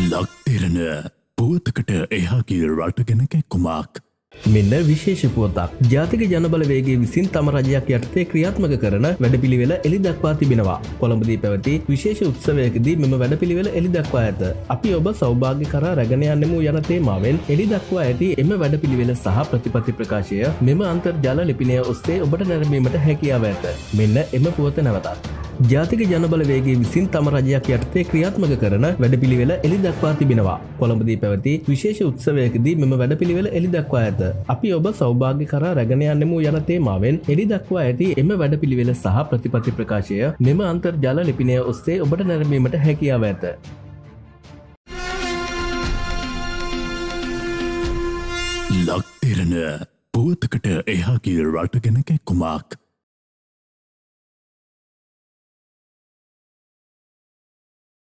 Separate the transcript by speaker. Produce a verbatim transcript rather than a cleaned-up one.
Speaker 1: ලක් දෙරණ පුවතකට එහාගේ රටගෙන කැක්කුමක්.
Speaker 2: මෙන්න විශේෂ පුවතක්. ජාතික ජනබලවේගයේ විසින් තම රජයක් යටතේ ක්‍රියාත්මක කරන වැඩපිළිවෙල එළි දක්වා තිබෙනවා. කොළඹදී පැවති විශේෂ උත්සවයකදී මෙම වැඩපිළිවෙල එළි දක්වා ඇත. අපි ඔබ සෞභාග්‍ය කරා රැගෙන යන්නෙමු යන තේමාවෙන් එළි දක්වා ඇති එම වැඩපිළිවෙල සහ ප්‍රතිපත්ති ප්‍රකාශය මෙම අන්තර්ජාල ලිපිනය ඔස්සේ ඔබට නැරඹීමට හැකියාව ඇත. මෙන්න එම පුවත නැවතත්. ජාතික ජනබලවේගයේ විසින් තම රජයක් යටතේ ක්‍රියාත්මක කරන වැඩපිළිවෙල එළි දක්වා තිබෙනවා. කොළඹදී පැවති විශේෂ උත්සවයකදී මෙම වැඩපිළිවෙල එළි දක්වා ඇත. අපි ඔබ සෞභාග්‍ය කරා රැගෙන යන්නෙමු යන තේමාවෙන් එළි දක්වා ඇති එම වැඩපිළිවෙල සහ ප්‍රතිපත්ති ප්‍රකාශය මෙම අන්තර්ජාල ලිපිනය ඔස්සේ ඔබට නැරඹීමට හැකියාව ඇත.
Speaker 1: ලක් දෙරණ පුවතකට එහාගේ රටගෙන කැක්කුමක්.